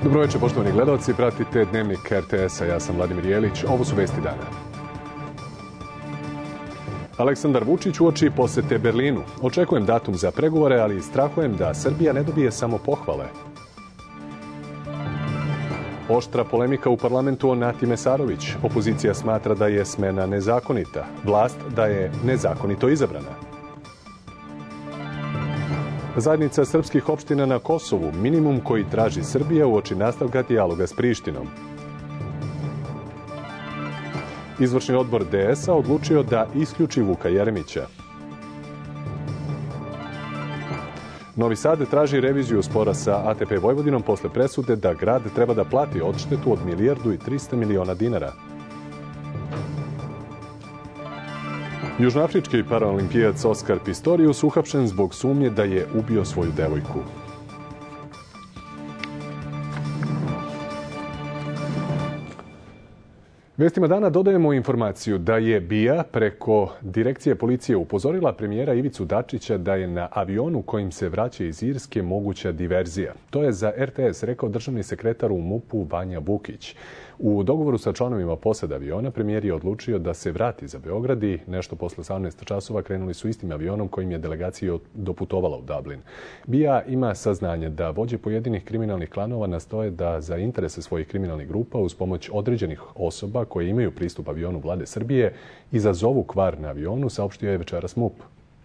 Dobro večer, poštovani gledalci. Pratite Dnevnik RTS-a. Ja sam Vladimir Jelić. Ovo su vesti dana. Aleksandar Vučić uoči posete Berlinu. Očekujem datum za pregovore, ali strahujem da Srbija ne dobije samo pohvale. Oštra polemika u parlamentu o Nati Mesarović. Opozicija smatra da je smena nezakonita. Vlast da je nezakonito izabrana. Zajednica srpskih opština na Kosovu, minimum koji traži Srbija uoči nastavka dijaloga s Prištinom. Izvršni odbor DS-a odlučio da isključi Vuka Jeremića. Novi Sad traži reviziju spora sa ATP Vojvodinom posle presude da grad treba da plati odštetu od 1.300 miliona dinara. Južnoafrički paraolimpijac Oskar Pistorius uhapšen zbog sumnje da je ubio svoju devojku. Vestima dana dodajemo informaciju da je BIA preko direkcije policije upozorila premijera Ivicu Dačića da je na avionu kojim se vraća iz Irske moguća diverzija. To je za RTS rekao državni sekretar u MUP-u Vanja Vukić. U dogovoru sa članovima posade aviona premijer je odlučio da se vrati za Beograd i nešto posle 18 časova krenuli su istim avionom kojim je delegacija doputovala u Dublin. BIA ima saznanje da vođe pojedinih kriminalnih klanova nastoje da za interese svojih kriminalnih grupa uz pomoć određenih osoba koje imaju pristup avionu Vlade Srbije izazovu kvar na avionu, saopštio je večeras MUP.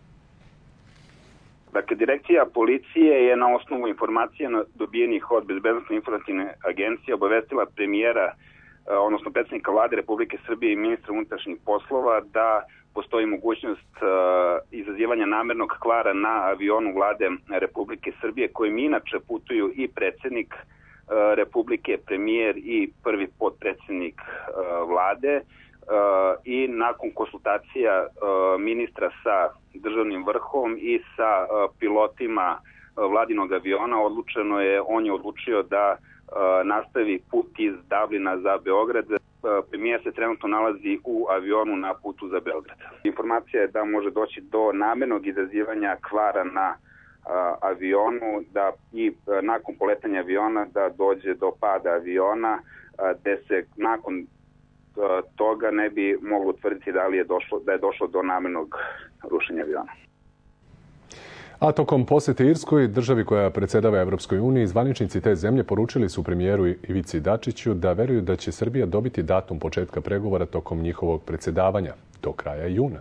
Dakle, direkcija policije je na osnovu informacija dobijenih od Bezbednosno-informativne agencije obavestila premijera, odnosno predsjednika Vlade Republike Srbije i ministra unutrašnjih poslova da postoji mogućnost izazivanja namernog kvara na avionu Vlade Republike Srbije kojim inače putuju i predsjednik Republike, premijer i prvi potpredsjednik Vlade. I nakon konsultacija ministra sa državnim vrhom i sa pilotima vladinog aviona on je odlučio da nastavi put iz Dublina za Beograd. Premijer se trenutno nalazi u avionu na putu za Beograd. Informacija je da može doći do namernog izazivanja kvara na avionu, da i nakon poletanja aviona da dođe do pada aviona, gde se nakon toga ne bi moglo utvrditi da je došlo do namernog rušenja aviona. A tokom posete Irskoj, državi koja predsjedava Evropskoj uniji, zvaničnici te zemlje poručili su premijeru Ivici Dačiću da veruju da će Srbija dobiti datum početka pregovora tokom njihovog predsjedavanja, do kraja juna.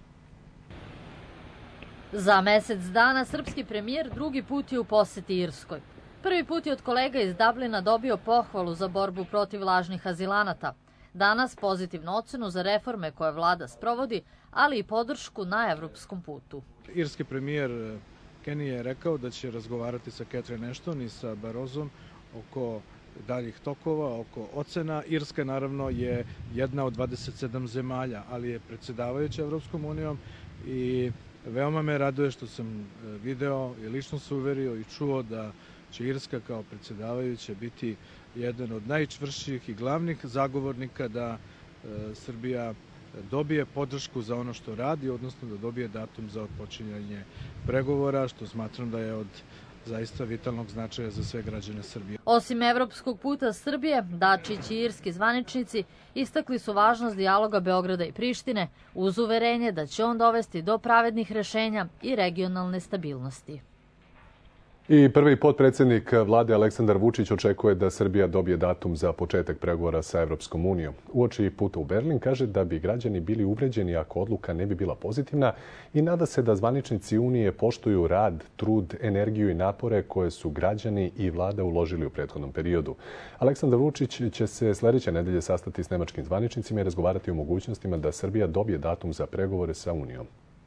Za mjesec dana srpski premijer drugi put je u posjeti Irskoj. Prvi put je od kolega iz Dublina dobio pohvalu za borbu protiv lažnih azilanata. Danas pozitivnu ocenu za reforme koje vlada sprovodi, ali i podršku na evropskom putu. Irski premijer Kenny je rekao da će razgovarati sa Catherine Ashton i sa Barrosom oko daljih tokova, oko ocena. Irska naravno je jedna od 27 zemalja, ali je predsjedavajuća Evropskom unijom i veoma me raduje što sam video i lično se uverio i čuo da će Irska kao predsjedavajuća biti jedan od najčvršćih i glavnih zagovornika da Srbija dobije podršku za ono što radi, odnosno da dobije datum za otpočinjanje pregovora, što smatram da je od zaista vitalnog značaja za sve građane Srbije. Osim evropskog puta Srbije, Dačić i irski zvaničnici istakli su važnost dijaloga Beograda i Prištine uz uverenje da će on dovesti do pravednih rešenja i regionalne stabilnosti. I prvi potpredsjednik vlade Aleksandar Vučić očekuje da Srbija dobije datum za početak pregovora sa Evropskom unijom. Uoči puta u Berlin kaže da bi građani bili uvređeni ako odluka ne bi bila pozitivna i nada se da zvaničnici Unije poštuju rad, trud, energiju i napore koje su građani i vlada uložili u prethodnom periodu. Aleksandar Vučić će se sljedeće nedelje sastati s nemačkim zvaničnicima i razgovarati o mogućnostima da Srbija dobije datum za pregovore sa Unijom.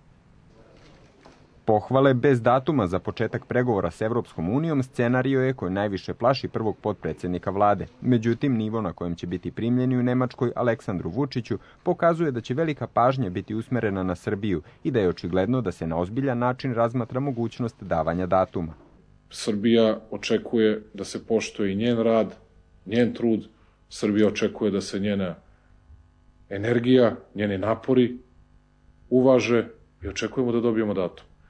Pohvale bez datuma za početak pregovora s Evropskom unijom scenario je koji najviše plaši prvog potpredsjednika vlade. Međutim, nivo na kojem će biti primljeni u Nemačkoj Aleksandru Vučiću pokazuje da će velika pažnja biti usmerena na Srbiju i da je očigledno da se na ozbiljan način razmatra mogućnost davanja datuma. Srbija očekuje da se poštuje i njen rad, njen trud. Srbija očekuje da se njena energija, njeni napori uvaže i očekujemo da dobijemo datum.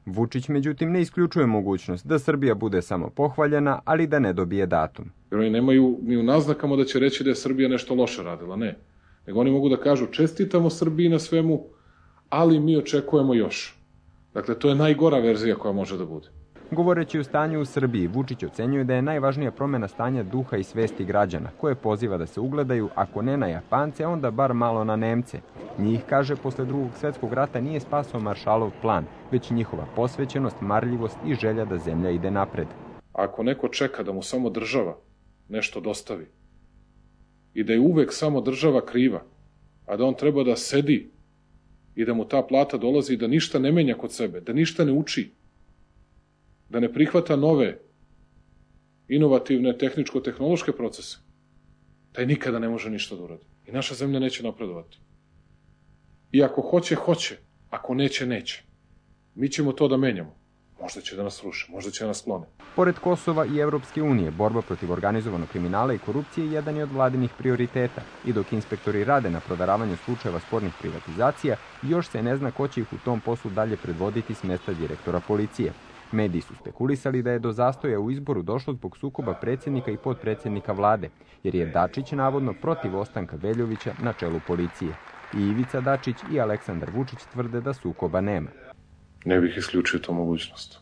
Vučić, međutim, ne isključuje mogućnost da Srbija bude samo pohvaljena, ali da ne dobije datum. Jer oni nemaju ni u naznakama da će reći da je Srbija nešto loše radila, ne. Nego oni mogu da kažu čestitamo Srbiji na svemu, ali mi očekujemo još. Dakle, to je najgora verzija koja može da bude. Govoreći o stanju u Srbiji, Vučić ocenjuje da je najvažnija promjena stanja duha i svesti građana, koje poziva da se ugledaju, ako ne na Japance, onda bar malo na Nemce. Njih, kaže, posle Drugog svjetskog rata nije spasao Maršalov plan, već njihova posvećenost, marljivost i želja da zemlja ide napred. Ako neko čeka da mu samo država nešto dostavi i da je uvek samo država kriva, a da on treba da sedi i da mu ta plata dolazi i da ništa ne menja kod sebe, da ništa ne uči, da ne prihvata nove, inovativne, tehničko-tehnološke procese, taj nikada ne može ništa da uradi. I naša zemlja neće napredovati. I ako hoće, hoće. Ako neće, neće. Mi ćemo to da menjamo. Možda će da nas ruše, možda će da nas sklone. Pored Kosova i Evropske unije, borba protiv organizovanog kriminala i korupcije jedan je od vladinih prioriteta. I dok inspektori rade na proveravanju slučajeva spornih privatizacija, još se ne zna ko će ih u tom poslu dalje predvoditi s mesta direktora policije. Mediji su spekulisali da je do zastoja u izboru došlo zbog sukoba predsjednika i potpredsjednika vlade, jer je Dačić navodno protiv ostanka Veljovića na čelu policije. I Ivica Dačić i Aleksandar Vučić tvrde da sukoba nema. Ne bih isključio tu mogućnost.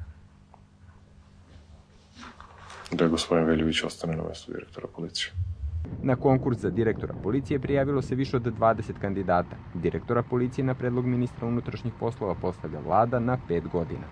Da gospodin Veljović ostane na mjestu direktora policije. Na konkurs za direktora policije prijavilo se više od 20 kandidata. Direktora policije na predlog ministra unutrašnjih poslova postavlja vlada na 5 godina.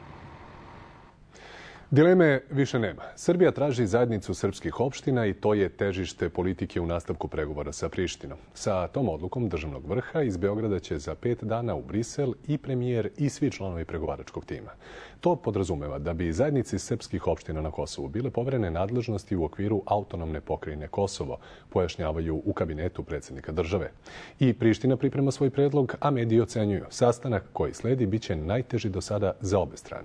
Dileme više nema. Srbija traži zajednicu srpskih opština i to je težište politike u nastavku pregovora sa Prištinom. Sa tom odlukom državnog vrha iz Beograda će za 5 dana u Brisel i premijer i svi članovi pregovaračkog tima. To podrazumeva da bi zajednici srpskih opština na Kosovu bile poverene nadležnosti u okviru autonomne pokrajine Kosovo, pojašnjavaju u kabinetu predsjednika države. I Priština priprema svoj predlog, a mediji ocenjuju sastanak koji sledi biće najteži do sada za obe strane.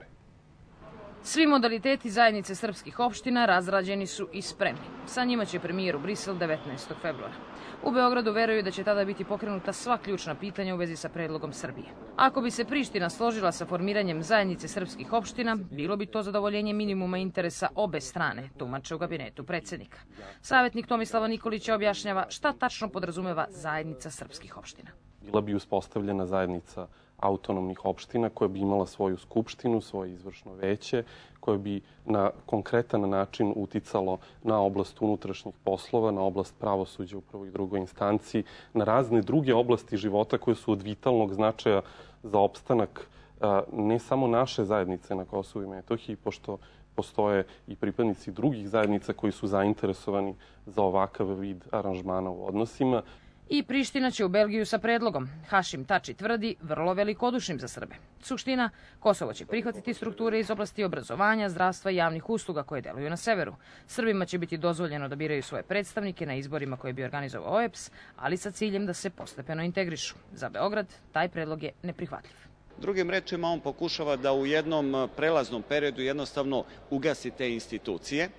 Svi modaliteti zajednice srpskih opština razrađeni su i spremni. Sa njima će premijer u Brisel 19. februara. U Beogradu veruju da će tada biti pokrenuta sva ključna pitanja u vezi sa predlogom Srbije. Ako bi se Priština složila sa formiranjem zajednice srpskih opština, bilo bi to zadovoljenje minimuma interesa obe strane, tumače u kabinetu predsjednika. Savjetnik Tomislava Nikolića objašnjava šta tačno podrazumeva zajednica srpskih opština. Bila bi uspostavljena zajednica autonomnih opština koja bi imala svoju skupštinu, svoje izvršno veće, koje bi na konkretan način uticalo na oblast unutrašnjih poslova, na oblast pravosuđa u prvoj i drugoj instanciji, na razne druge oblasti života koje su od vitalnog značaja za opstanak ne samo naše zajednice na Kosovu i Metohiji, pošto postoje i pripadnici drugih zajednica koji su zainteresovani za ovakav vid aranžmana u odnosima. I Priština će u Belgiju sa predlogom. Hašim Tači tvrdi vrlo velikodušnim za Srbe. Suština, Kosovo će prihvatiti strukture iz oblasti obrazovanja, zdravstva i javnih usluga koje deluju na severu. Srbima će biti dozvoljeno da biraju svoje predstavnike na izborima koje bi organizovao OEBS, ali sa ciljem da se postepeno integrišu. Za Beograd taj predlog je neprihvatljiv. Drugim rečima, on pokušava da u jednom prelaznom periodu jednostavno ugasi te institucije,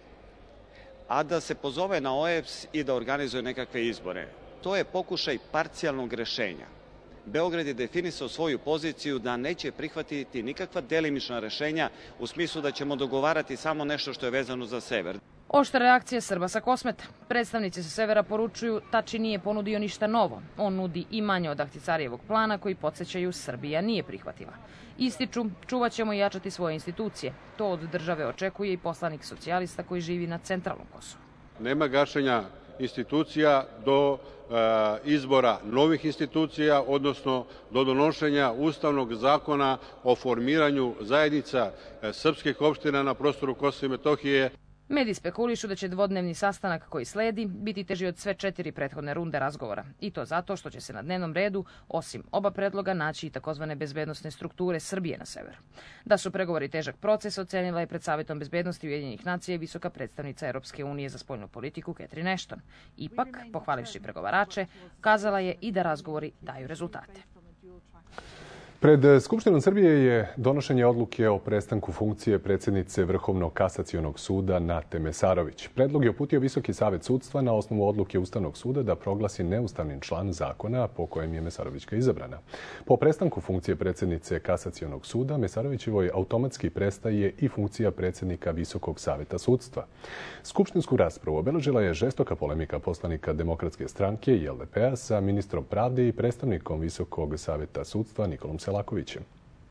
a da se pozove na OEBS i da organizuje nekakve izbore. To je pokušaj parcijalnog rešenja. Beograd je definisao svoju poziciju da neće prihvatiti nikakva delimična rešenja u smislu da ćemo dogovarati samo nešto što je vezano za sever. Oštra reakcija Srba sa Kosmeta. Predstavnici sa severa poručuju Tači nije ponudio ništa novo. On nudi i manje od Ahtisarijevog plana koji podsjećaju Srbija nije prihvatila. Ističu, čuvat ćemo i jačati svoje institucije. To od države očekuje i poslanik socijalista koji živi na centralnom Kosovu. Nema gašenja institucija do izbora novih institucija, odnosno do donošenja Ustavnog zakona o formiranju zajednica srpskih opština na prostoru Kosova i Metohije. Mediji spekulišu da će dvodnevni sastanak koji sledi biti teži od sve 4 prethodne runde razgovora. I to zato što će se na dnevnom redu, osim oba predloga, naći i takozvane bezbednosne strukture Srbije na severu. Da su pregovori težak proces, ocenila je pred Savjetom bezbednosti Ujedinjenih nacija i visoka predstavnica Europske unije za spoljnu politiku Catherine Ashton. Ipak, pohvalivši pregovarače, kazala je i da razgovori daju rezultate. Pred Skupštinom Srbije je donošenje odluke o prestanku funkcije predsjednice Vrhovnog kasacionog suda Nate Mesarović. Predlog je uputio Visoki savet sudstva na osnovu odluke Ustavnog suda da proglasi neustavnim član zakona po kojem je Mesarovićka izabrana. Po prestanku funkcije predsjednice kasacionog suda Mesarovićevoj automatski prestaje i funkcija predsjednika Visokog saveta sudstva. Skupštinsku raspravu obeležila je žestoka polemika poslanika Demokratske stranke i LDP-a sa ministrom pravde i predstavnikom Visokog saveta sudstva Nikolom Selakovićem.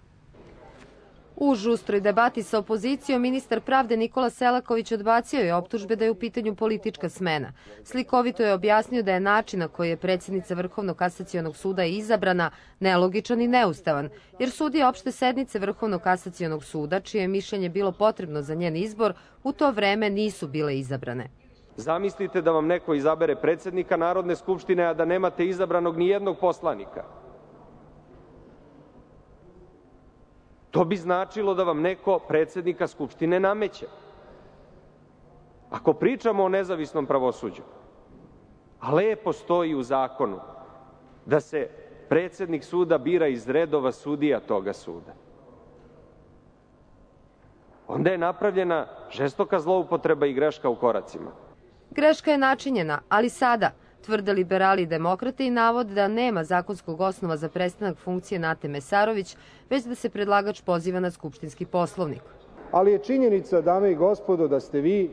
U žustroj debati sa opozicijom ministar pravde Nikola Selaković odbacio je optužbe da je u pitanju politička smena. Slikovito je objasnio da je način na koji je predsjednica Vrhovnog kasacionog suda izabrana nelogičan i neustavan, jer sudije opšte sednice Vrhovnog kasacionog suda, čije je mišljenje bilo potrebno za njen izbor, u to vreme nisu bile izabrane. Zamislite da vam neko izabere predsjednika Narodne skupštine, a da nemate izabranog ni jednog poslanika. To bi značilo da vam neko predsjednika Skupštine nameće. Ako pričamo o nezavisnom pravosuđu, a lepo stoji u zakonu da se predsjednik suda bira iz redova sudija toga suda, onda je napravljena žestoka zloupotreba i greška u koracima. Greška je načinjena, ali sada, tvrde liberali i demokrate i navode da nema zakonskog osnova za prestanak funkcije Nate Mesarović, već da se predlagač poziva na skupštinski poslovnik. Ali je činjenica, dame i gospodo, da ste vi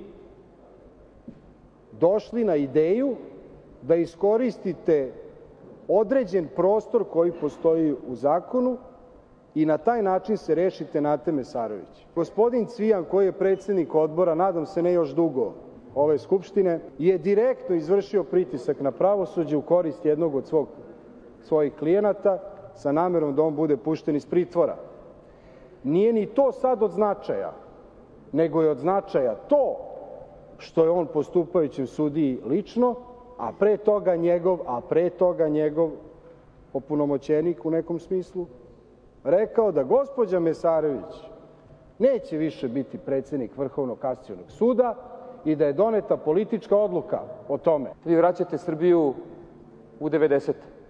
došli na ideju da iskoristite određen prostor koji postoji u zakonu i na taj način se rešite Nate Mesarović. Gospodin Cvijan, koji je predsjednik odbora, nadam se ne još dugo, ove Skupštine, je direktno izvršio pritisak na pravosuđe u korist jednog od svojih klijenata sa namerom da on bude pušten iz pritvora. Nije ni to sad od značaja, nego je od značaja to što je on postupajućem sudiji lično, a pre toga njegov opunomoćenik u nekom smislu rekao da gospođa Mesarović neće više biti predsjednik Vrhovnog kasacionog suda i da je doneta politička odluka o tome. Vi vraćate Srbiju u 90.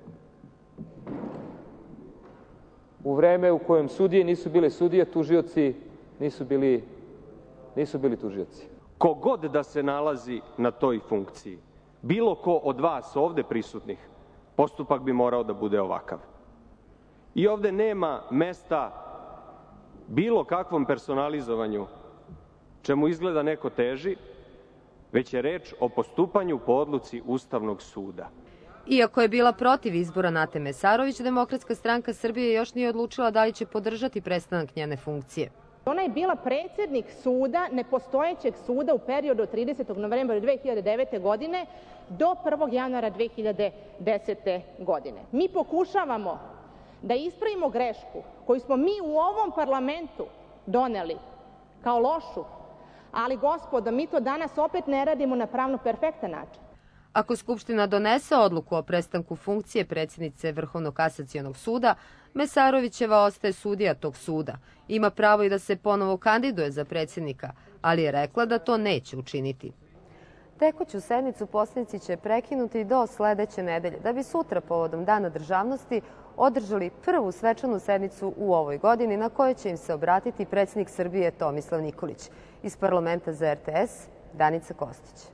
U vreme u kojem sudije nisu bile sudije, tužioci nisu bili tužioci. Kogod da se nalazi na toj funkciji, bilo ko od vas ovde prisutnih, postupak bi morao da bude ovakav. I ovde nema mesta bilo kakvom personalizovanju, čemu izgleda neko teži, već je reč o postupanju po odluci Ustavnog suda. Iako je bila protiv izbora Nate Mesarović, Demokratska stranka Srbije još nije odlučila da li će podržati prestanak njene funkcije. Ona je bila predsjednik suda, nepostojećeg suda u periodu od 30. novembra 2009. godine do 1. januara 2010. godine. Mi pokušavamo da ispravimo grešku koju smo mi u ovom parlamentu doneli kao lošu, ali gospodo, mi to danas opet ne radimo na pravno perfektan način. Ako Skupština donese odluku o prestanku funkcije predsjednice Vrhovnog kasacionog suda, Mesarovićeva ostaje sudija tog suda. Ima pravo i da se ponovo kandiduje za predsjednika, ali je rekla da to neće učiniti. Tekuću sednicu poslanici će prekinuti do sledeće nedelje, da bi sutra povodom Dana državnosti održali prvu svečanu sednicu u ovoj godini na kojoj će im se obratiti predsjednik Srbije Tomislav Nikolić. Iz parlamenta za RTS, Danica Kostić.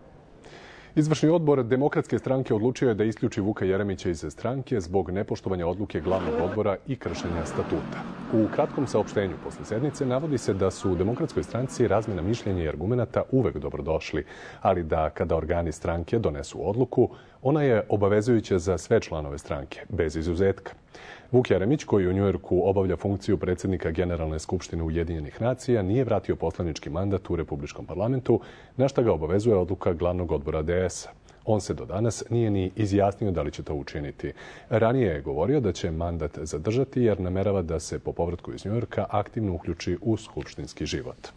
Izvršni odbor Demokratske stranke odlučio je da isključi Vuka Jeremića iz stranke zbog nepoštovanja odluke glavnog odbora i kršenja statuta. U kratkom saopštenju posle sednice navodi se da su u Demokratskoj stranci razmjena mišljenja i argumenata uvek dobrodošli, ali da kada organi stranke donesu odluku, ona je obavezujuća za sve članove stranke, bez izuzetka. Vuk Jeremić, koji u Njujorku obavlja funkciju predsjednika Generalne skupštine Ujedinjenih nacija, nije vratio poslanički mandat u Republičkom parlamentu, na šta ga obavezuje odluka glavnog odbora DS-a. On se do danas nije ni izjasnio da li će to učiniti. Ranije je govorio da će mandat zadržati jer namerava da se po povratku iz Njujorka aktivno uključi u skupštinski život.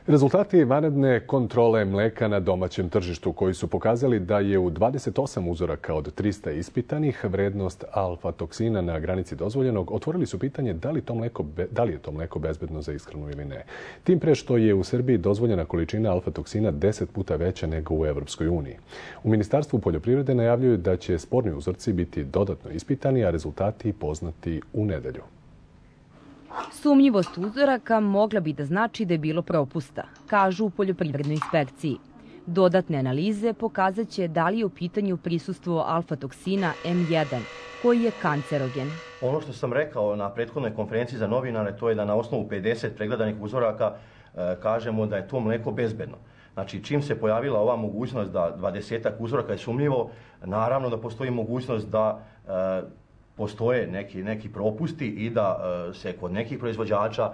Rezultati vanredne kontrole mleka na domaćem tržištu koji su pokazali da je u 28 uzoraka od 300 ispitanih vrednost alfa-toksina na granici dozvoljenog otvorili su pitanje da li je to mleko bezbedno za ishranu ili ne. Tim pre što je u Srbiji dozvoljena količina alfa-toksina 10 puta veća nego u Evropskoj uniji. U Ministarstvu poljoprivrede najavljuju da će sporni uzorci biti dodatno ispitani, a rezultati poznati u nedelju. Sumnjivost uzoraka mogla bi da znači da je bilo propusta, kažu u poljoprivrednoj inspekciji. Dodatne analize pokazat će da li je u pitanju prisustvo alfa-toksina M1, koji je kancerogen. Ono što sam rekao na prethodnoj konferenciji za novinare, to je da na osnovu 50 pregledanih uzoraka kažemo da je to mleko bezbedno. Znači, čim se pojavila ova mogućnost da 20 uzoraka je sumnjivo, naravno da postoji mogućnost da postoje neki propusti i da se kod nekih proizvođača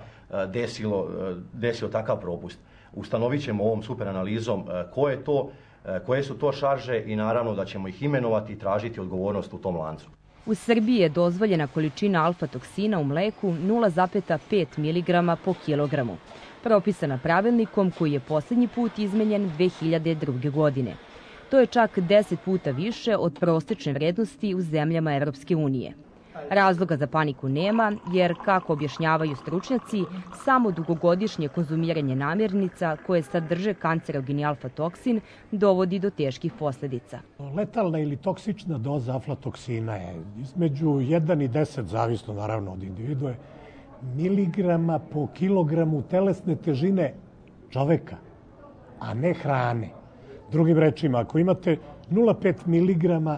desio takav propust. Ustanovit ćemo ovom super analizom koje su to šarže i naravno da ćemo ih imenovati i tražiti odgovornost u tom lancu. U Srbiji je dozvoljena količina alfa-toksina u mleku 0,5 mg po kilogramu, propisana pravilnikom koji je posljednji put izmenjen 2002. godine. To je čak 10 puta više od prosječne vrednosti u zemljama Evropske unije. Razloga za paniku nema, jer, kako objašnjavaju stručnjaci, samo dugogodišnje konzumiranje namirnica koje sadrže kancerogeni alfa-toksin dovodi do teških posljedica. Letalna ili toksična doza aflatoksina je između 1 i 10, zavisno naravno od individue, miligrama po kilogramu telesne težine čoveka, a ne hrane. Drugim rečima, ako imate 0,5 miligrama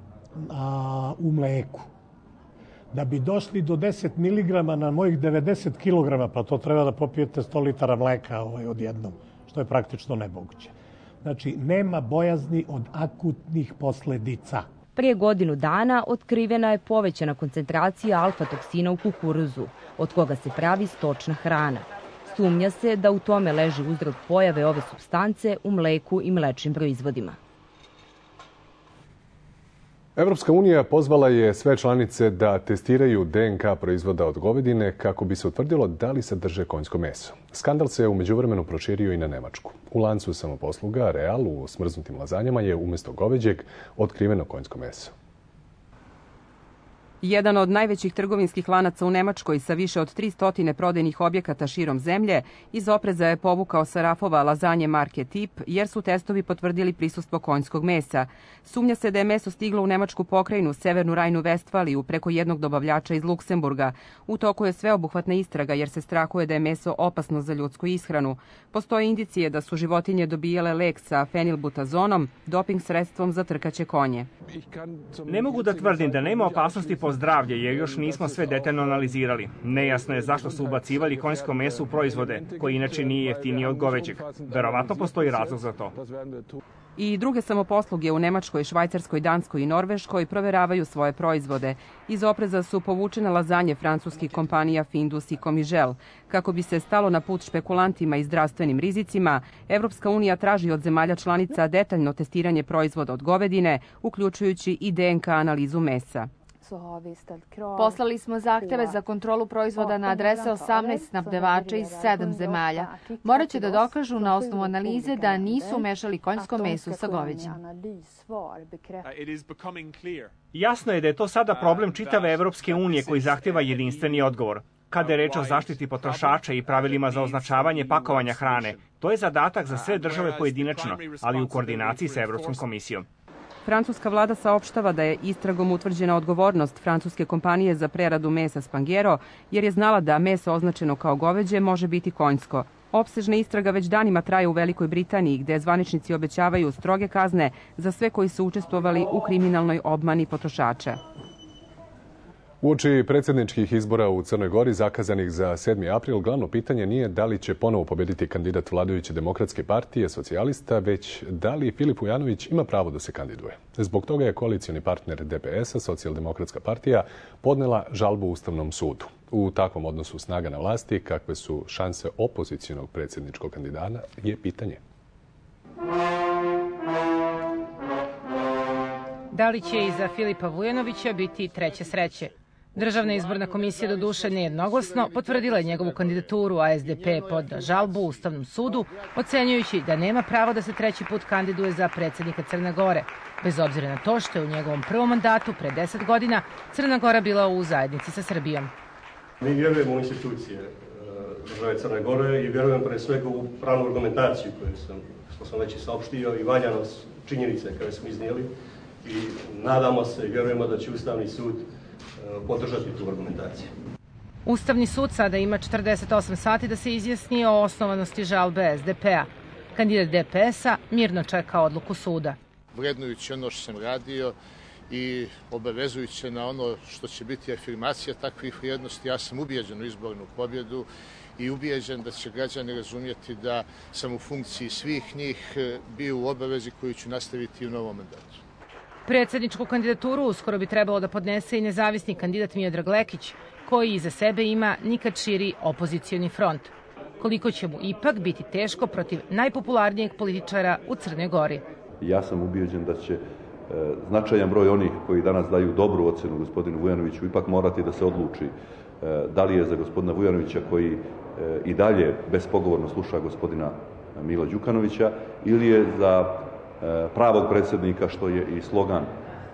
u mleku, da bi došli do 10 miligrama na mojih 90 kilograma, pa to treba da popijete 100 litara mleka odjednom, što je praktično nemoguće. Znači, nema bojazni od akutnih posledica. Prije godinu dana otkrivena je povećana koncentracija alfa-toksina u kukuruzu, od koga se pravi stočna hrana. Sumnja se da u tome leži uzrok pojave ove supstance u mleku i mlečnim proizvodima. Evropska unija pozvala je sve članice da testiraju DNK proizvoda od govedine kako bi se utvrdilo da li sadrže konjsko meso. Skandal se u međuvremenu proširio i na Nemačku. U lancu samoposluga Real u smrznutim lazanjama je umjesto goveđeg otkriveno konjsko meso. Jedan od najvećih trgovinskih lanaca u Nemačkoj sa više od 300 prodajnih objekata širom zemlje iz opreza je povukao sa rafova lazanje marke Tip jer su testovi potvrdili prisustvo konjskog mesa. Sumnja se da je meso stiglo u nemačku pokrajinu Severnu Rajnu-Vestfaliju preko jednog dobavljača iz Luksemburga. U toku je sveobuhvatna istraga jer se strahuje da je meso opasno za ljudsku ishranu. Postoje indicije da su životinje dobijale lek sa fenilbutazonom, doping sredstvom za trkaće konje. Ne mogu da tvrdim da nema opasnosti po zdravlje, jer još nismo sve detaljno analizirali. Nejasno je zašto su ubacivali konjsko meso u proizvode, koji inače nije jeftinije od goveđeg. Verovatno postoji razlog za to. I druge samoposluge u Nemačkoj, Švajcarskoj, Danskoj i Norveškoj proveravaju svoje proizvode. Iz opreza su povučene lazanje francuskih kompanija Findus i Comižel. Kako bi se stalo na put špekulantima i zdravstvenim rizicima, Evropska unija traži od zemalja članica detaljno testiranje proizvoda od govedine, uključujući i DNK analizu mesa. Poslali smo zahteve za kontrolu proizvoda na adrese 18 snabdevača iz 7 zemalja. Morat će da dokažu na osnovu analize da nisu mešali konjsko meso sa goveđim. Jasno je da je to sada problem čitave Evropske unije koji zahtjeva jedinstveni odgovor. Kada je reč o zaštiti potrošača i pravilima za označavanje pakovanja hrane, to je zadatak za sve države pojedinačno, ali u koordinaciji sa Evropskom komisijom. Francuska vlada saopštava da je istragom utvrđena odgovornost francuske kompanije za preradu mesa Spanghero, jer je znala da meso označeno kao goveđe može biti konjsko. Opsežna istraga već danima traje u Velikoj Britaniji, gde zvaničnici obećavaju stroge kazne za sve koji su učestvovali u kriminalnoj obmani potrošača. Uoči predsjedničkih izbora u Crnoj Gori zakazanih za 7. april, glavno pitanje nije da li će ponovo pobediti kandidat vladajuće demokratske partije socijalista, već da li Filip Vujanović ima pravo da se kandiduje. Zbog toga je koalicioni partner DPS-a, Socijaldemokratska partija, podnela žalbu Ustavnom sudu. U takvom odnosu snaga na vlasti, kakve su šanse opozicionog predsjedničkog kandidata, je pitanje. Da li će i za Filipa Vujanovića biti treće sreće? Državna izborna komisija do duše nejednoglasno potvrdila je njegovu kandidaturu, a SDP je podneo žalbu u Ustavnom sudu, ocenjujući da nema pravo da se treći put kandiduje za predsjednika Crne Gore, bez obzira na to što je u njegovom prvom mandatu pre 10 godina Crna Gora bila u zajednici sa Srbijom. Mi vjerujemo u institucije države Crne Gore i vjerujemo pre svega u pravnu argumentaciju što sam već i saopštio i valjanost činjenice koje smo iznijeli i nadamo se i vjerujemo da će Ustavni sud podržati tu argumentaciju. Ustavni sud sada ima 48 sati da se izjasni o osnovanosti žalbe SDP-a. Kandidat DPS-a mirno čeka odluku suda. Vrednujući ono što sam radio i obavezujući na ono što će biti afirmacija takvih vrijednosti, ja sam ubijeđen u izbornu pobjedu i ubijeđen da će građani razumjeti da sam u funkciji svih njih bio u obavezi koju ću nastaviti u novom mandatu. Predsjedničku kandidaturu uskoro bi trebalo da podnese i nezavisni kandidat Miodrag Lekić, koji iza sebe ima nikad širi opozicioni front. Koliko će mu ipak biti teško protiv najpopularnijeg političara u Crnoj Gori. Ja sam ubijeđen da će značajan broj onih koji danas daju dobru ocenu gospodinu Vujanoviću ipak morati da se odluči da li je za gospodina Vujanovića koji i dalje bespogovorno sluša gospodina Mila Đukanovića ili je za pravog predsjednika, što je i slogan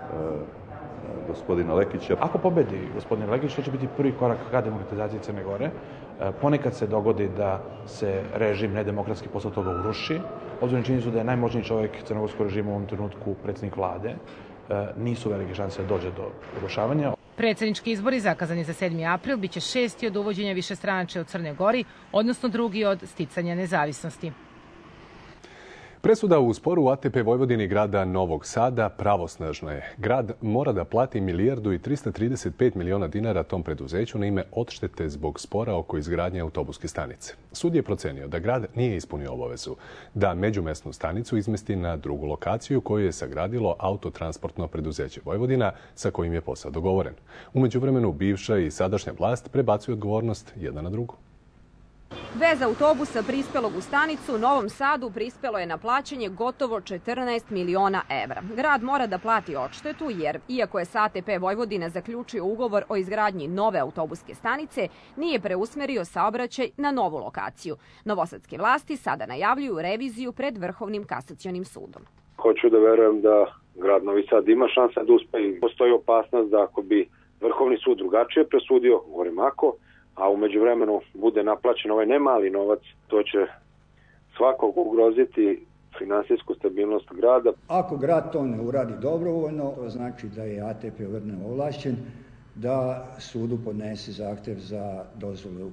gospodina Lekića. Ako pobedi gospodin Lekić, to će biti prvi korak ka demokratizaciji Crne Gore. Ponekad se dogodi da se režim nedemokratski posle toga uruši. Obzirom na činjenicu da je najmoćniji čovjek crnogorskog režima u ovom trenutku predsjednik vlade, nisu velike šanse da dođe do urušavanja. Predsjednički izbori zakazani za 7. april biće 6. od uvođenja višestranačja u Crnoj Gori, odnosno 2. od sticanja nezavisnosti. Presuda u sporu ATP Vojvodini grada Novog Sada pravosnažna je. Grad mora da plati 1.335 miliona dinara tom preduzeću na ime odštete zbog spora oko izgradnje autobuske stanice. Sud je procenio da grad nije ispunio obavezu da međumesnu stanicu izmesti na drugu lokaciju koju je sagradilo autotransportno preduzeće Vojvodina sa kojim je posao dogovoren. U međuvremenu bivša i sadašnja vlast prebacuju odgovornost jedna na drugu. Bez autobusa prispelog u stanicu u Novom Sadu prispelo je na plaćanje gotovo 14 miliona evra. Grad mora da plati odštetu jer, iako je sa ATP Vojvodina zaključio ugovor o izgradnji nove autobuske stanice, nije preusmerio saobraćaj na novu lokaciju. Novosadske vlasti sada najavljuju reviziju pred Vrhovnim kasacionim sudom. Hoću da verujem da grad Novi Sad ima šanse da uspe i postoji opasnost da ako bi Vrhovni sud drugačije presudio, govorim ako, a umeđu vremenu bude naplaćen ovaj nemali novac, to će svakog ugroziti finansijsku stabilnost grada. Ako grad to ne uradi dobrovoljno, to znači da je ATP ovlašćen da sudu podnese zahtjev za dozvolu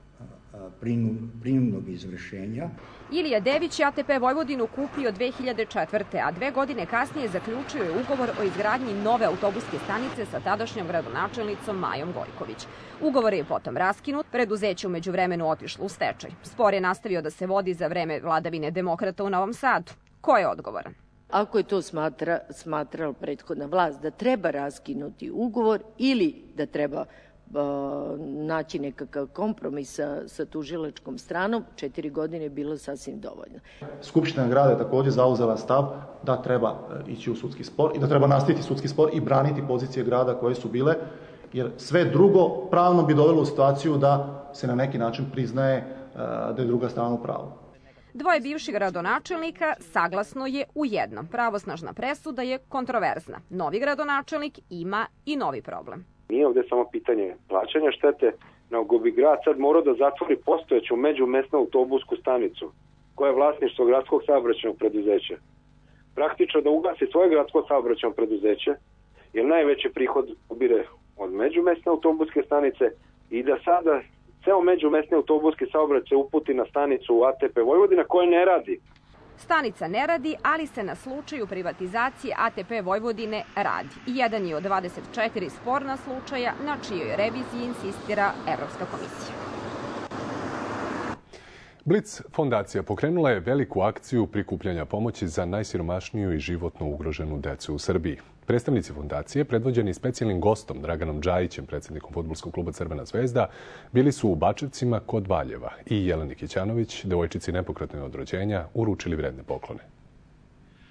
prinudnog izvršenja. Ilija Dević je ATP Vojvodinu kupio 2004. a 2 godine kasnije zaključio je ugovor o izgradnji nove autobuske stanice sa tadašnjom gradonačelnicom Majom Gojković. Ugovor je potom raskinut, preduzeće u međuvremenu otišlo u stečaj. Spor je nastavio da se vodi za vreme vladavine demokrata u Novom Sadu. Ko je odgovoran? Ako je to smatrala prethodna vlast da treba raskinuti ugovor ili da treba naći nekakav kompromis sa tužilačkom stranom, 4 godine je bilo sasvim dovoljno. Skupština grada je također zauzela stav da treba ići u sudski spor i da treba nastaviti sudski spor i braniti pozicije grada koje su bile, jer sve drugo pravno bi dovelo u situaciju da se na neki način priznaje da je druga strana u pravu. Dvoje bivših gradonačelnika saglasno je u jednom. Pravosnažna presuda je kontroverzna. Novi gradonačelnik ima i novi problem. Nije ovdje samo pitanje plaćanja štete, nego bi grad sad morao da zatvori postojeću međumesnu autobusku stanicu, koja je vlasništvo gradskog saobraćajnog preduzeća. Praktično da ugasi svoje gradsko saobraćajno preduzeće, jer najveći prihod ubire od međumesne autobuske stanice i da sada ceo međumesni autobuski saobraćaj uputi na stanicu ATP Vojvodina koja ne radi. Stanica ne radi, ali se na slučaju privatizacije ATP Vojvodine radi. Jedan je od 24 sporna slučaja na čijoj reviziji insistira Evropska komisija. Blic fondacija pokrenula je veliku akciju prikupljanja pomoći za najsiromašniju i životno ugroženu decu u Srbiji. Predstavnici fondacije, predvođeni specijalnim gostom Draganom Džajićem, predsjednikom fudbalskog kluba Crvena zvezda, bili su u Bačevcima kod Valjeva i Jeleni Kićanović, devojčici nepokretnoj od rođenja, uručili vredne poklone.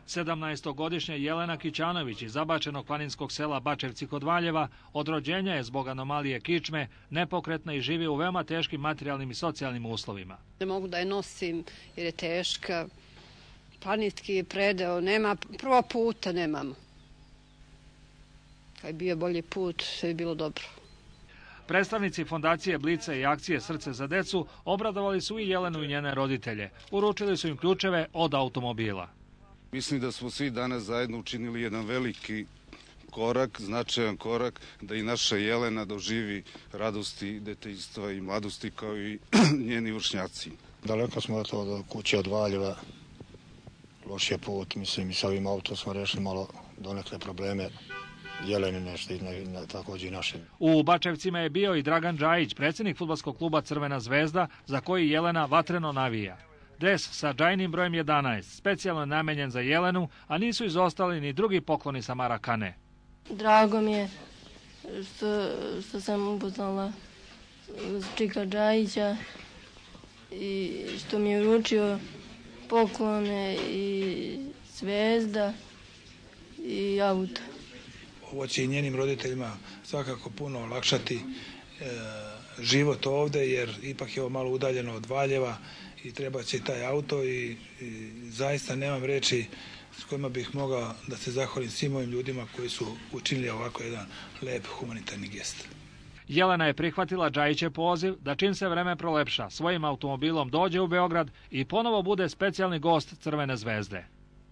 17-godišnja Jelena Kićanović iz zabačenog planinskog sela Bačevci kod Valjeva od rođenja je zbog anomalije kičme nepokretna i živi u veoma teškim materijalnim i socijalnim uslovima. Ne mogu da je nosim jer je teška, planinski je predeo, nema, prvo puta nemamo. Kad je bio bolji put, sve je bilo dobro. Predstavnici fondacije Blica i akcije Srce za decu obradovali su i Jelenu i njene roditelje. Uručili su im ključeve od automobila. Mislim da smo svi danas zajedno učinili jedan veliki korak, značajan korak, da i naša Jelena doživi radosti detinjstva i mladosti kao i njeni vršnjaci. Daleko smo od kuće od Valjeva, loš je put, mislim i sa ovim autom smo rešili malo donekle probleme. Jeleni nešto, također i naše. U Bačevcima je bio i Dragan Džajić, predsjednik fudbalskog kluba Crvena zvezda, za koji Jelena vatreno navija. Dres sa džajnim brojem 11, specijalno je namenjen za Jelenu, a nisu izostali ni drugi pokloni sa Marakane. Drago mi je što sam upoznala Čika Džajića i što mi je uručio poklone i zvezda i auto. Ovo će i njenim roditeljima svakako puno olakšati život ovde, jer ipak je ovo malo udaljeno od Valjeva i treba će i taj auto i zaista nemam reči s kojima bih mogao da se zahvalim svim ovim ljudima koji su učinili ovako jedan lep humanitarni gest. Jelena je prihvatila Džajićev poziv da čim se vreme prolepša svojim automobilom dođe u Beograd i ponovo bude specijalni gost Crvene zvezde.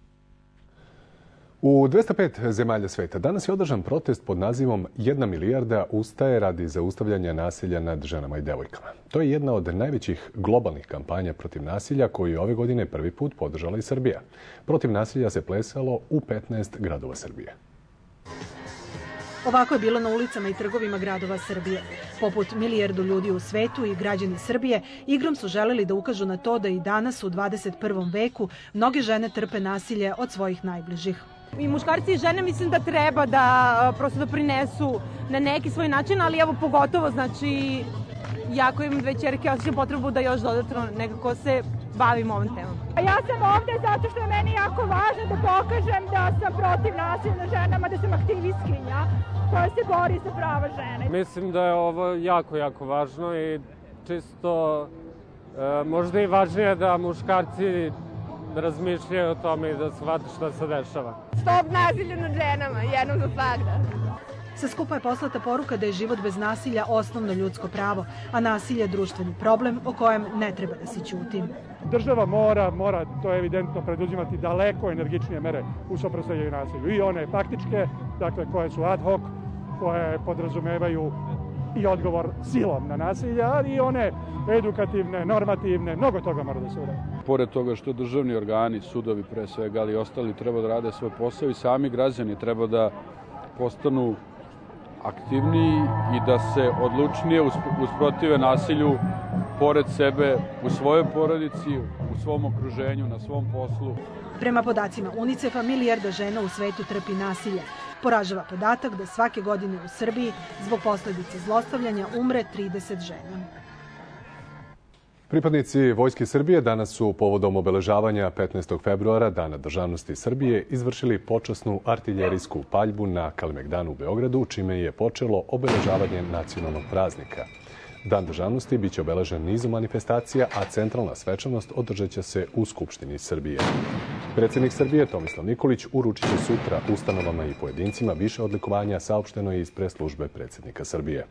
U 205 zemalja sveta danas je održan protest pod nazivom 1 milijarda ustaje radi zaustavljanja nasilja nad ženama i devojkama. To je jedna od najvećih globalnih kampanja protiv nasilja koju je ove godine prvi put podržala i Srbija. Protiv nasilja se plesalo u 15 gradova Srbije. Ovako je bilo na ulicama i trgovima gradova Srbije. Poput milijardu ljudi u svetu i građani Srbije igrom su želeli da ukažu na to da i danas u 21. veku mnoge žene trpe nasilje od svojih najbližih. I muškarci i žene mislim da treba da prosto doprinesu na neki svoj način, ali evo pogotovo, znači, jako imam 2 ćerke, osjećam potrebu da još dodatno nekako se bavim ovom temom. Ja sam ovde zato što je meni jako važno da pokažem da sam protiv nasilja nad ženama, da sam aktivistkinja koja se bori za prava žene. Mislim da je ovo jako važno i čisto možda i važnije da muškarci razmišljaju o tome i da shvate šta se dešava. Stop nasilju nad ženama, jednom za svagda. Sa skupa je poslata poruka da je život bez nasilja osnovno ljudsko pravo, a nasilje je društveni problem o kojem ne treba da se ćuti. Država mora, to je evidentno, preduzimati daleko energičnije mere u suprotstavljanju nasilju. I one faktičke, dakle, koje su ad hoc, koje podrazumevaju i odgovor silom na nasilje, ali i one edukativne, normativne, mnogo toga mora da se uradi. Pored toga što državni organi, sudovi pre svega, ali i ostali treba da rade svoj posao i sami građani treba da postanu aktivniji i da se odlučnije usprotive nasilju pored sebe, u svojoj porodici, u svom okruženju, na svom poslu. Prema podacima UNICEF-a, milijarda žena u svetu trpi nasilje. Poražava podatak da svake godine u Srbiji zbog posljedice zlostavljanja umre 30 žena. Pripadnici Vojske Srbije danas su povodom obeležavanja 15. februara, Dana državnosti Srbije, izvršili počasnu artiljerijsku paljbu na Kalemegdanu u Beogradu, čime je počelo obeležavanje nacionalnog praznika. Dan državnosti biće obeležen nizom manifestacija, a centralna svečanost održat će se u Skupštini Srbije. Predsjednik Srbije Tomislav Nikolić uručit će sutra ustanovama i pojedincima više odlikovanja, saopšteno je iz pres službe predsjednika Srbije.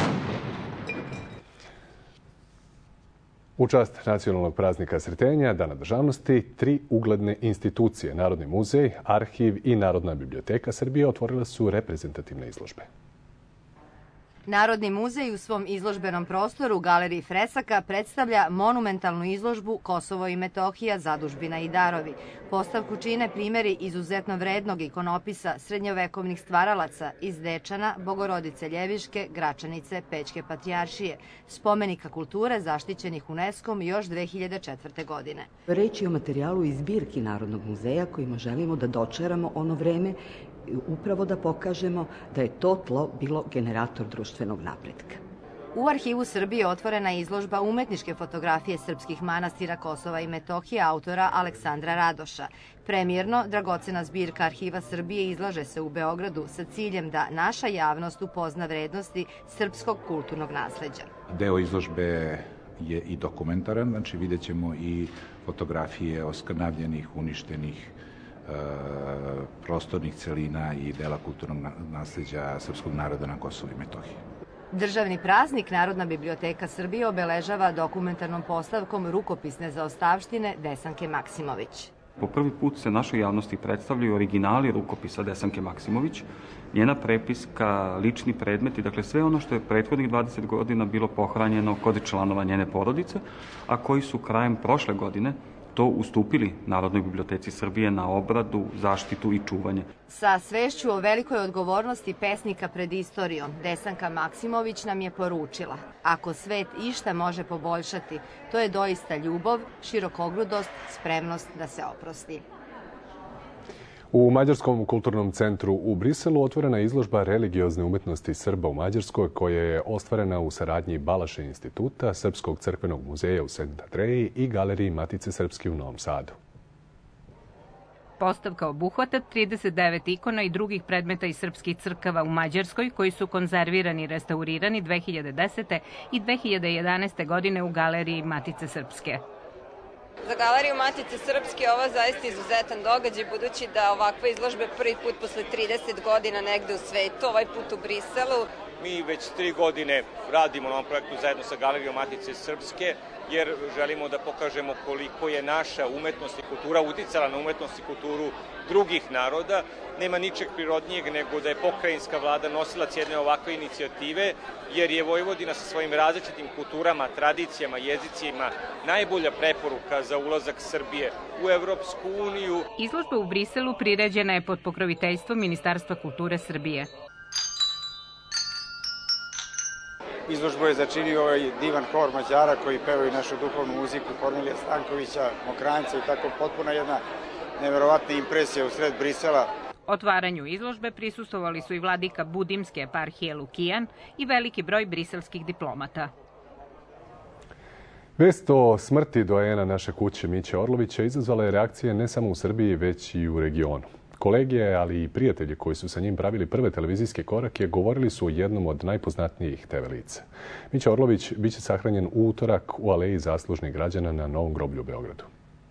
U čast nacionalnog praznika Sretenja, Dana državnosti, 3 ugledne institucije, Narodni muzej, Arhiv i Narodna biblioteka Srbije, otvorile su reprezentativne izložbe. Narodni muzej u svom izložbenom prostoru Galeriji fresaka predstavlja monumentalnu izložbu Kosovo i Metohija, zadužbina i darovi. Postavku čine primjeri izuzetno vrednog ikonopisa srednjovekovnih stvaralaca iz Dečana, Bogorodice Ljeviške, Gračanice, Pećke patrijaršije, spomenika kulture zaštićenih UNESCO-om još 2004. godine. Reč je o materijalu iz zbirki Narodnog muzeja kojima želimo da dočeramo ono vreme, upravo da pokažemo da je to tlo bilo generator društvenog napretka. U Arhivu Srbije otvorena je izložba umetničke fotografije srpskih manastira Kosova i Metohije autora Aleksandra Radoša. Premijerno, dragocena zbirka Arhiva Srbije izlaže se u Beogradu sa ciljem da naša javnost upozna vrednosti srpskog kulturnog nasleđa. Deo izložbe je i dokumentaran, znači vidjet ćemo i fotografije oskrnavljenih, uništenih prostornih celina i dela kulturnog nasleđa srpskog naroda na Kosovu i Metohiji. Državni praznik Narodna biblioteka Srbije obeležava dokumentarnom postavkom rukopisne zaostavštine Desanke Maksimović. Po prvi put se našoj javnosti predstavljaju originali rukopisa Desanke Maksimović, njena prepiska, lični predmeti, dakle sve ono što je prethodnih 20 godina bilo pohranjeno kod članova njene porodice, a koji su krajem prošle godine to ustupili Narodnoj biblioteci Srbije na obradu, zaštitu i čuvanje. Sa svešću o velikoj odgovornosti pesnika pred istorijom, Desanka Maksimović nam je poručila: ako svet išta može poboljšati, to je doista ljubav, širokogrudost, spremnost da se oprosti. U Mađarskom kulturnom centru u Briselu otvorena je izložba religiozne umetnosti Srba u Mađarskoj koja je ostvarena u saradnji Balaše instituta, Srpskog crkvenog muzeja u St. Andreji i Galeriji Matice Srpske u Novom Sadu. Postavka obuhvata 39 ikona i drugih predmeta iz srpskih crkava u Mađarskoj koji su konzervirani i restaurirani 2010. i 2011. godine u Galeriji Matice Srpske. Za Galeriju Matice Srpske ovo je zaista izuzetan događaj, budući da ovakve izložbe prvi put posle 30 godina negde u svetu, ovaj put u Briselu. Mi već 3 godine radimo na ovom projektu zajedno sa Galerijom Matice Srpske, jer želimo da pokažemo koliko je naša umetnost i kultura uticala na umetnost i kulturu drugih naroda. Nema ničeg prirodnijeg nego da je pokrajinska vlada nosilac jedne ovakve inicijative, jer je Vojvodina sa svojim različitim kulturama, tradicijama, jezicima najbolja preporuka za ulazak Srbije u Evropsku uniju. Izložba u Briselu priređena je pod pokroviteljstvom Ministarstva kulture Srbije. Izložbu je začinio ovaj divan hor Mađara koji pevaju našu duhovnu muziku, Kornelija Stankovića, Mokranjca i tako potpuno jedna neverovatna impresija u sred Brisela. Otvaranju izložbe prisustvovali su i vladika Budimske eparhije Lukijan i veliki broj briselskih diplomata. Vest o smrti doajena naše kuće Miće Orlovića izazvala je reakcije ne samo u Srbiji, već i u regionu. Kolege, ali i prijatelji koji su sa njim pravili prve televizijske korake, govorili su o jednom od najpoznatnijih TV lica. Mića Orlović biće sahranjen u utorak u Aleji zaslužnih građana na Novom groblju u Beogradu.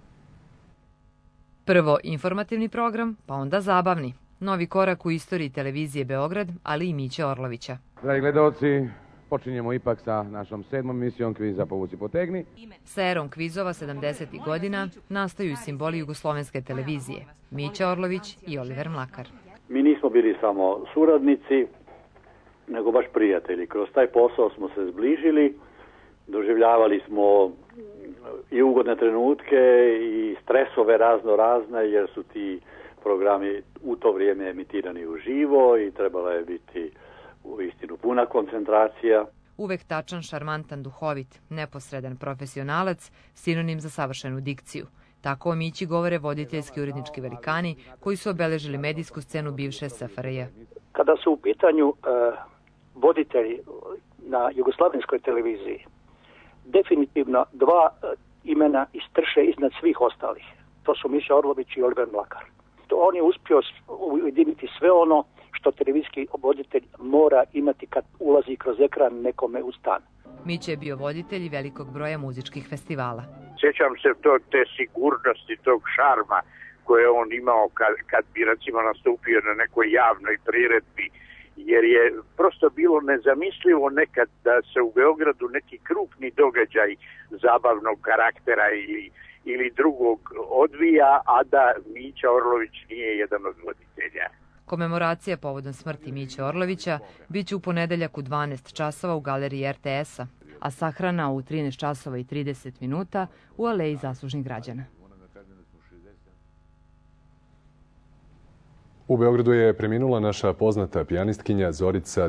Prvo informativni program, pa onda zabavni. Novi korak u istoriji televizije Beograd, ali i Miće Orlovića. Dragi gledalci, počinjemo ipak sa našom 7. emisijom Kviza povuci potegni. Sa erom kvizova 70. godina nastaju i simboli jugoslovenske televizije. Mića Orlović i Oliver Mlakar. Mi nismo bili samo suradnici, nego baš prijatelji. Kroz taj posao smo se zbližili, doživljavali smo i ugodne trenutke i stresove razne, jer su ti programi u to vrijeme emitirani uživo i trebala je biti uistinu puna koncentracija. Uvek tačan, šarmantan, duhovit, neposredan profesionalac, sinonim za savršenu dikciju. Tako o Mići govore voditeljski urednički velikani koji su obeležili medijsku scenu bivše SFRJ. Kada su u pitanju voditelji na jugoslavenskoj televiziji, definitivno dva imena istrše iznad svih ostalih. To su Mića Orlović i Oliver Mlakar. On je uspio ujediniti sve ono što televizijski voditelj mora imati kad ulazi kroz ekran nekome u stan. Mića je bio voditelj velikog broja muzičkih festivala. Sjećam se te sigurnosti, tog šarma koje on imao kad bi recimo nastupio na nekoj javnoj priredbi, jer je prosto bilo nezamislivo nekad da se u Beogradu neki krupni događaj zabavnog karaktera ili drugog odvija, a da Mića Orlović nije jedan od voditelja. Komemoracija povodom smrti Miće Orlovića biće u ponedeljak u 12 časova u galeriji RTS-a, a sahrana u 13 časova i 30 minuta u Aleji zaslužnih građana. U Beogradu je preminula naša poznata pijanistkinja Zorica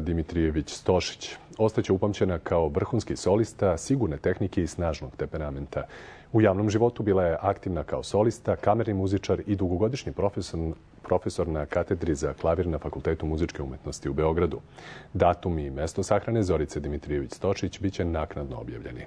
Dimitrijević-Stošić. Ostaće upamćena kao vrhunski solista, sigurne tehnike i snažnog temperamenta. U javnom životu bila je aktivna kao solista, kamerni muzičar i dugogodišnji profesor na katedri za klavir na Fakultetu muzičke umetnosti u Beogradu. Datum i mesto sahrane Zorice Dimitrijević-Stošić biće naknadno objavljeni.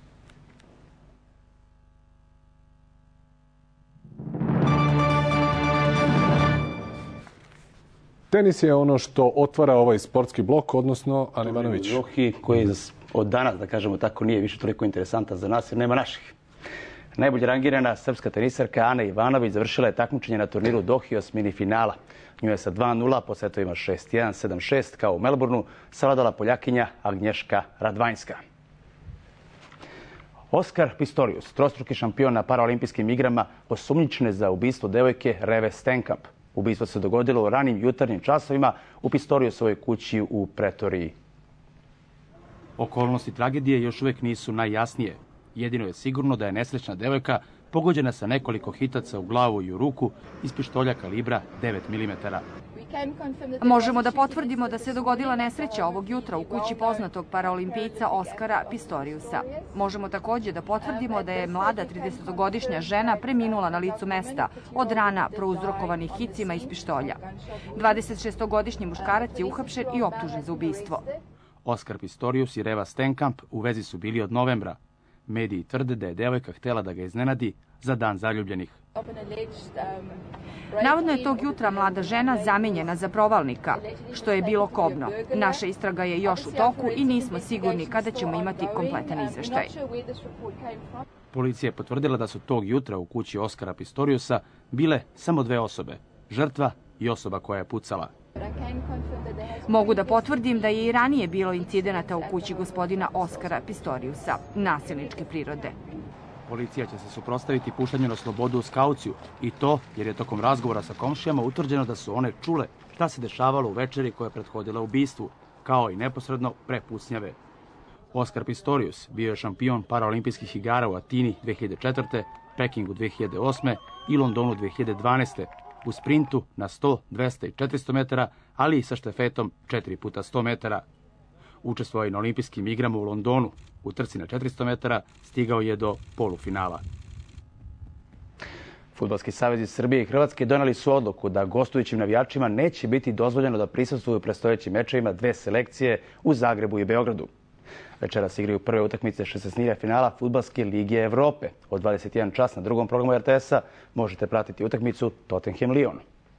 Tenis je ono što otvara ovaj sportski blok, odnosno Ana Ivanović. Dohi koji od danas, da kažemo tako, nije više toliko interesantan za nas jer nema naših. Najbolje rangirana srpska tenisarka Ana Ivanović završila je takmičenje na turniru Dohi osmini finala. Nju je sa 2-0 po setovima 6-1, 7-6 kao u Melbourneu savladala Poljakinja Agnješka Radvanjska. Oskar Pistorius, trostruki šampion na paraolimpijskim igrama, osumnjičen je za ubistvo devojke Reve Stenkamp. Ubistvo se dogodilo u ranim jutarnjim časovima u Pistoriusovoj kući u Pretoriji. Okolnosti tragedije još uvijek nisu najjasnije. Jedino je sigurno da je nesrećna devojka pogođena sa nekoliko hitaca u glavu i u ruku iz pištolja kalibra 9 mm. Možemo da potvrdimo da se dogodila nesreća ovog jutra u kući poznatog paraolimpijca Oskara Pistoriusa. Možemo također da potvrdimo da je mlada 30-godišnja žena preminula na licu mesta od rana prouzrokovanih hicima iz pištolja. 26-godišnji muškarac je uhapšen i optužen za ubistvo. Oskar Pistorius i Reva Stenkamp u vezi su bili od novembra. Mediji tvrde da je devojka htjela da ga iznenadi za dan zaljubljenih. Navodno je tog jutra mlada žena zamenjena za provalnika, što je bilo kobno. Naša istraga je još u toku i nismo sigurni kada ćemo imati kompletan izveštaj. Policija je potvrdila da su tog jutra u kući Oskara Pistoriusa bile samo 2 osobe, žrtva i osoba koja je pucala. Mogu da potvrdim da je i ranije bilo incidenata u kući gospodina Oskara Pistoriusa, nasilničke prirode. Policija će se suprotstaviti puštanju na slobodu uz kauciju i to jer je tokom razgovora sa komšijama utvrđeno da su one čule šta se dešavalo u večeri koja je prethodila ubistvu, kao i neposredno pre pucnjave. Oskar Pistorius bio je šampion paraolimpijskih igara u Atini 2004., Pekingu 2008. i Londonu 2012. u sprintu na 100, 200 i 400 metara, ali i sa štafetom 4x100 metara. Učestvovao je na olimpijskim igrama u Londonu. U trci na 400 metara stigao je do polufinala. Fudbalski savez iz Srbije i Hrvatske doneli su odluku da gostujućim navijačima neće biti dozvoljeno da prisustvuju predstojećim mečevima 2 selekcije u Zagrebu i Beogradu. Večeras igraju prve utakmice 16. finala Fudbalske lige Evrope. Od 21 čas na drugom programu RTS-a možete pratiti utakmicu Tottenham-Lyon.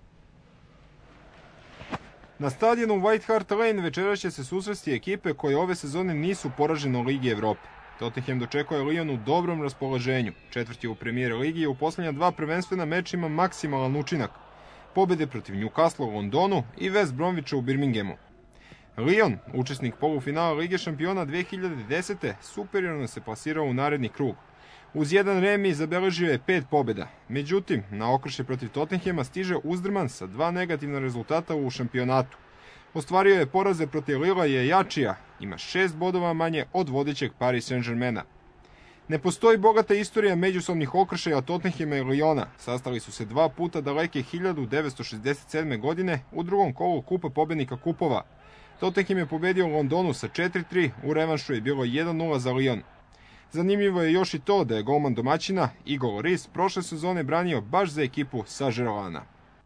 Na stadionu White Hart Lane večeras će se susresti ekipe koje ove sezone nisu poražene u Ligi Evrope. Tottenham dočekuje Lyon u dobrom raspoloženju. Četvrti u premijer ligi u posljednja 2 prvenstvena meča ima maksimalan učinak. Pobjede protiv Newcastle u Londonu i West Bromwicha u Birminghamu. Lyon, učesnik polufinala Lige šampiona 2010. superiorno se plasirao u naredni krug. Uz jedan remi zabeležio je 5 pobjeda. Međutim, na okršaj protiv Tottenhama stiže uzdrman sa 2 negativna rezultata u šampionatu. Ostvario je poraze protiv Lilla i Ajaxija, ima 6 bodova manje od vodećeg Paris Saint-Germaina. Ne postoji bogata istorija međusobnih okršaja Tottenhama i Lyona. Sastali su se 2 puta daleke 1967. godine u drugom kolu Kupa pobjednika kupova. Tottenham je pobedio u Londonu sa 4-3, u revanšu je bilo 1-0 za Lyon. Zanimljivo je još i to da je golman domaćina Igor Lloris prošle sezone branio baš za ekipu sa Žerlana.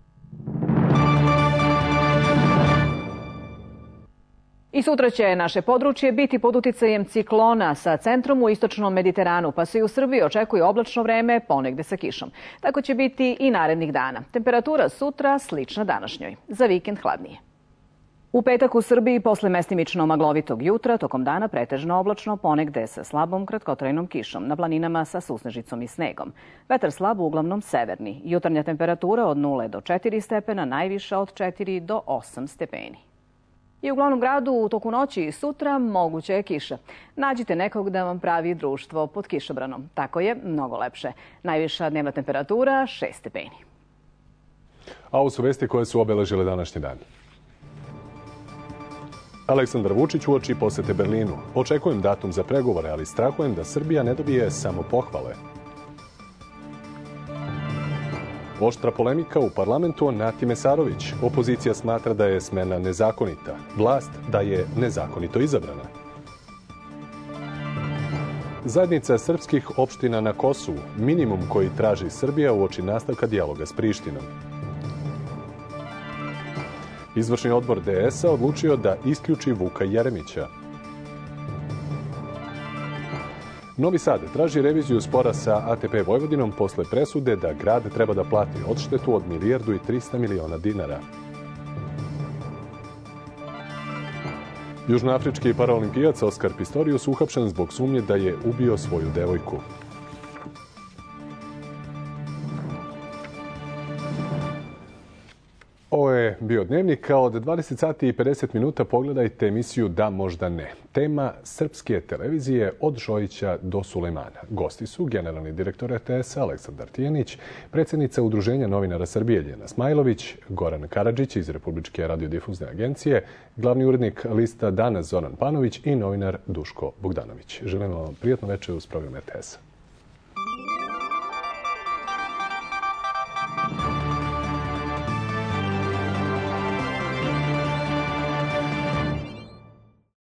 I sutra će naše područje biti pod uticajem ciklona sa centrom u istočnom Mediteranu, pa se i u Srbiji očekuje oblačno vreme, ponegde sa kišom. Tako će biti i narednih dana. Temperatura sutra slična današnjoj, za vikend hladnije. U petak u Srbiji posle mestimično maglovitog jutra, tokom dana pretežno oblačno, ponegde sa slabom kratkotrajnom kišom, na planinama sa susnežicom i snegom. Vetar slab uglavnom severni. Jutarnja temperatura od 0 do 4 stepena, najviša od 4 do 8 stepeni. I u glavnom gradu u toku noći i sutra moguće je kiša. Nađite nekog da vam pravi društvo pod kišobranom. Tako je mnogo lepše. Najviša dnevna temperatura 6 stepeni. A ovo su vesti koje su obeležile današnji dan. Aleksandar Vučić uoči posete Berlinu. Očekujem datum za pregovore, ali strahujem da Srbija ne dobije samo pohvale. Oštra polemika u parlamentu o Nati Mesarović. Opozicija smatra da je smena nezakonita. Vlast da je nezakonito izabrana. Zajednica srpskih opština na Kosovu, minimum koji traži Srbija uoči nastavka dijaloga s Prištinom. Izvršni odbor DS-a odlučio da isključi Vuka Jeremića. Novi Sad traži reviziju spora sa ATP Vojvodinom posle presude da grad treba da plati odštetu od 1,3 milijarde dinara. Južnoafrički paraolimpijac Oskar Pistorius uhapšen zbog sumnje da je ubio svoju devojku. Ovo je bio Dnevnik, a od 20 sati i 50 minuta pogledajte emisiju Da možda ne. Tema srpske televizije od Šojića do Sulejmana. Gosti su generalni direktor RTS-a Aleksandar Tijanić, predsjednica Udruženja novinara Srbije Ljena Smajlović, Goran Karadžić iz Republičke radiodifuzne agencije, glavni urednik lista Danas Zoran Panović i novinar Duško Bogdanović. Želim vam prijatno večer uz program RTS-a.